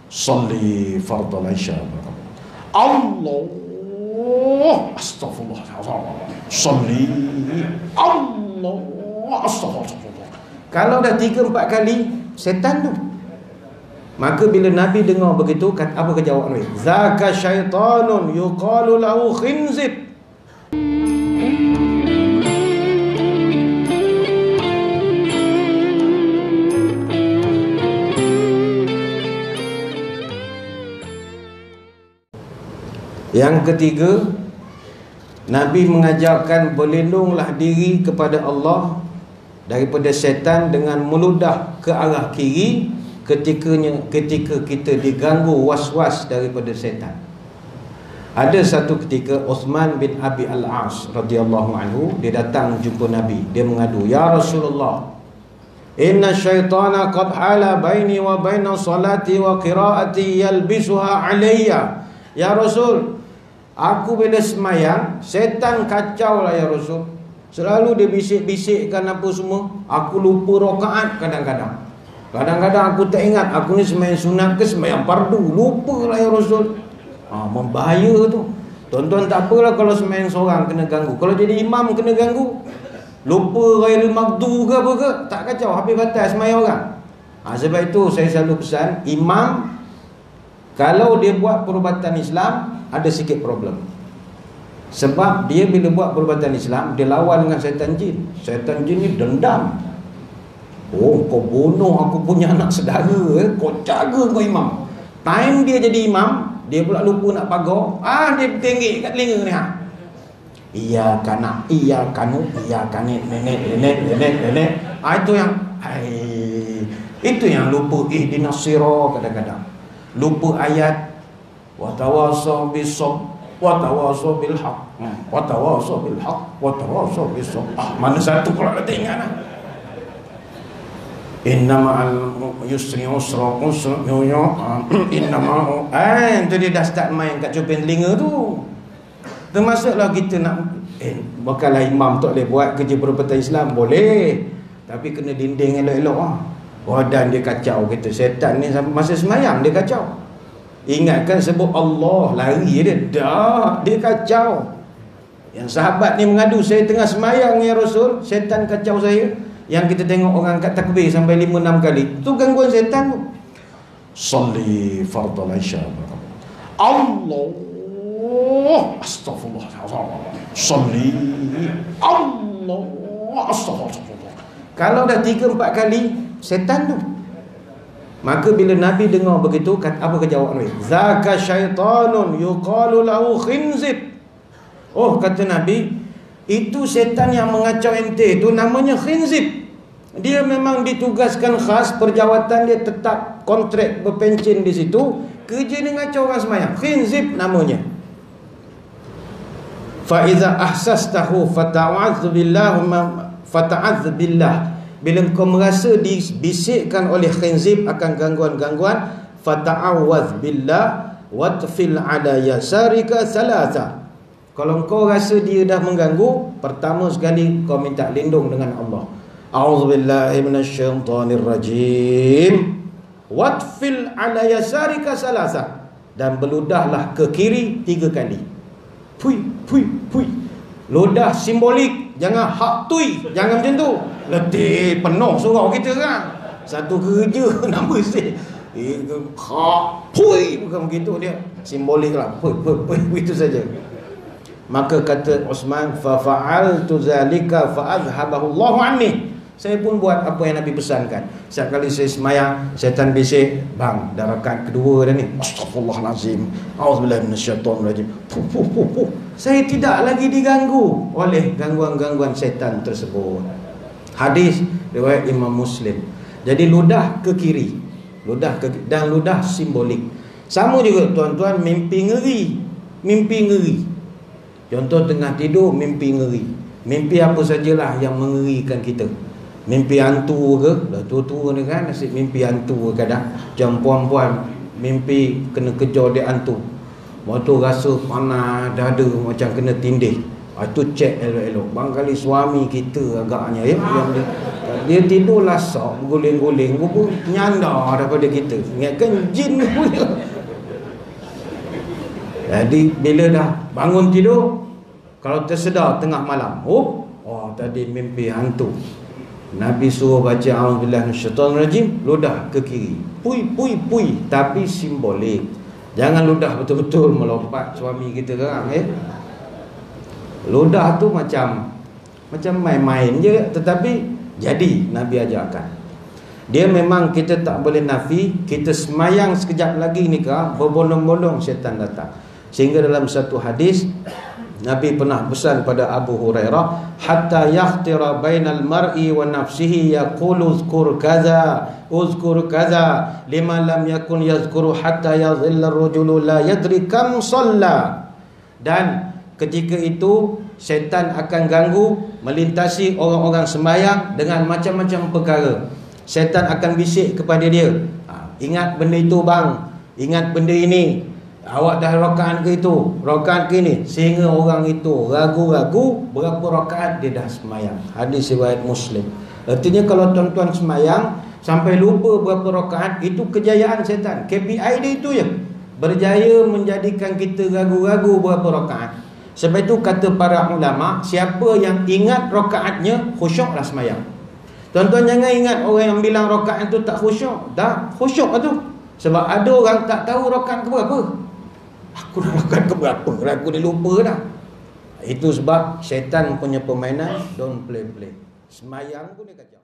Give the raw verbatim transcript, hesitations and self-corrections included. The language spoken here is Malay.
Salli fardal isya. Allah astagfirullah. Salli Allah astagfirullah. Kalau dah tiga empat kali setan tu, maka bila Nabi dengar begitu, kata apa kejawab Nabi? Zaka syaitanun yuqalu lahu khinzib. Yang ketiga, Nabi mengajarkan berlindunglah diri kepada Allah daripada setan dengan meludah ke arah kiri ketikanya ketika kita diganggu was-was daripada setan. Ada satu ketika Uthman bin Abi Al-As radhiyallahu anhu, dia datang jumpa Nabi. Dia mengadu, "Ya Rasulullah, inna syaitana qad hala baini wa baina salati wa qiraati yalbisuha alayya." Ya Rasul, aku bila semayang, setan kacau lah ya Rasul. Selalu dia bisik-bisikkan apa semua. Aku lupa rakaat kadang-kadang. Kadang-kadang aku tak ingat aku ni semayang sunat ke semayang fardu. Lupa lah ya Rasul. Ha, membahaya tu. Tuan-tuan tak apalah kalau semayang seorang kena ganggu. Kalau jadi imam kena ganggu, lupa ghairil maghdu ke apa ke, tak kacau, habis batal semayang orang. Ha, sebab itu saya selalu pesan, imam kalau dia buat perubatan Islam, ada sikit problem. Sebab dia bila buat perubatan Islam, dia lawan dengan syaitan jin. Syaitan jin ni dendam. Oh, kau bunuh aku punya anak saudara, eh? Kau jaga kau imam. Time dia jadi imam, dia pula lupa nak pagar. Ah, dia tenggik kat telinga ni ha. Iya kana, iya kanu, iya kanit, nenek, nenek, nenek, nenek. Ah, itu yang hai, itu yang lupa ihdinas sirah kadang-kadang. Lupa ayat wa tawassaw bis-sabr wa tawassaw bil haqq wa tawassaw bil haqq wa tawassaw bis-sabr. Ah, mana satu pula tak ingat lah. Innama'al yusri usra usra yo innama ah, itu dia dah start main kat cuping telinga tu. Termasuklah kita nak eh bukanlah imam tak boleh buat kerja perubatan Islam, boleh, tapi kena dinding elok-elok ah. Badan dia kacau, kita setan ni masa semayang dia kacau. Ingatkan sebut Allah, lari dia. Dah, dia kacau. Yang sahabat ni mengadu, saya tengah semayang ya Rasul, setan kacau saya. Yang kita tengok orang kat takbir sampai lima enam kali, tu gangguan setan tu. Salli fardal isya. Allah astagfirullah. Salli Allah astagfirullah. Kalau dah tiga empat kali setan tu, maka bila Nabi dengar begitu, kata apa kejawab Nabi? Zaka syaitanun yuqalu lahu khinzib. Oh, kata Nabi, itu setan yang mengacau ente tu namanya khinzib. Dia memang ditugaskan khas, perjawatan dia tetap kontrak berpencen di situ, kerja dia ngacau orang semayang. Khinzib namanya. Fa iza ahsastahu fata'adz billah fata'adz billah. Bila kau merasa dibisikkan oleh khinzib akan gangguan-gangguan, fata'awwadz billah watfil ala yasarika thalatha. Kalau kau rasa dia dah mengganggu, pertama sekali kau minta lindung dengan Allah. A'udzubillahi minasyaitonir rajim. Watfil ala yasarika thalatha. Dan berludahlah ke kiri tiga kali. Pui, pui, pui. Ludah simbolik, jangan hak tui, jangan macam tu. Letih penuh surau kita kan. Satu kerja nama si eh, hak pui, bukan begitu dia. Simbolik lah. Pui, pui, pui, itu saja. Maka kata Uthman, fa fa'altu zalika fa azhabahu Allahu anni. Saya pun buat apa yang Nabi pesankan. Setiap kali saya semayang, setan bisik, bang, dah rakaat kedua dah ni. Astaghfirullahalazim. Auzubillahi minasyaitonir rajim. Puh, puh, puh, puh. Saya tidak lagi diganggu oleh gangguan-gangguan setan tersebut. Hadis riwayat Imam Muslim. Jadi ludah ke kiri, ludah ke, dan ludah simbolik. Sama juga tuan-tuan, mimpi ngeri. Mimpi ngeri. Contoh tengah tidur mimpi ngeri. Mimpi apa sajalah yang mengerikan kita. Mimpi hantu ke, dah tua-tua ni kan, nasib mimpi hantu kadang. Macam puan-puan mimpi kena kejar dia hantu. Waktu rasa panas dada macam kena tindih. Ha, tu cek elok-elok. Barangkali suami kita agaknya ya, yang dia, dia tidur lasak, berguling-guling, pun nyandar daripada kita. Ingatkan jin punya. Jadi bila dah bangun tidur, kalau tersedar tengah malam, oh, oh tadi mimpi hantu. Nabi suruh baca a'udzubillahi minasyaitonirrajim, ludah ke kiri. Pui pui pui, tapi simbolik. Jangan ludah betul-betul melompat suami kita sekarang eh. Ludah tu macam macam main-main je, tetapi jadi Nabi ajarkan. Dia memang kita tak boleh nafi, kita semayang sekejap lagi ni kah, berbondong-bondong syaitan datang. Sehingga dalam satu hadis Nabi pernah pesan pada Abu Hurairah, hatta yakhtira bainal mar'i wa nafsihi yaqulu uzkur kaza uzkur kaza lima lam yakun yazkuru hatta yadhilla ar-rajulu la yadri kam shalla. Dan ketika itu syaitan akan ganggu melintasi orang-orang sembahyang dengan macam-macam perkara. Syaitan akan bisik kepada dia, ha, ingat benda itu bang, ingat benda ini, awak dah rakaat ke itu, rakaat ke ini, sehingga orang itu ragu-ragu berapa rakaat dia dah sembahyang. Hadis riwayat Muslim. Artinya kalau tuan-tuan sembahyang sampai lupa berapa rakaat, itu kejayaan syaitan. K P I dia itu je, berjaya menjadikan kita ragu-ragu berapa rakaat. Sebab itu kata para ulama, siapa yang ingat rakaatnya, khusyuklah sembahyang. Tuan-tuan jangan ingat orang yang bilang rakaat itu tak khusyuk. Tak, khusyuk lah tu. Sebab ada orang tak tahu rakaat ke berapa. Aku dah rakaat ke berapa, aku dah lupa dah. Itu sebab syaitan punya permainan, don't play-play. Semayang pun dia kacau.